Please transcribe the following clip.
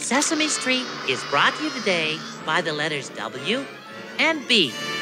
Sesame Street is brought to you today by the letters W and B.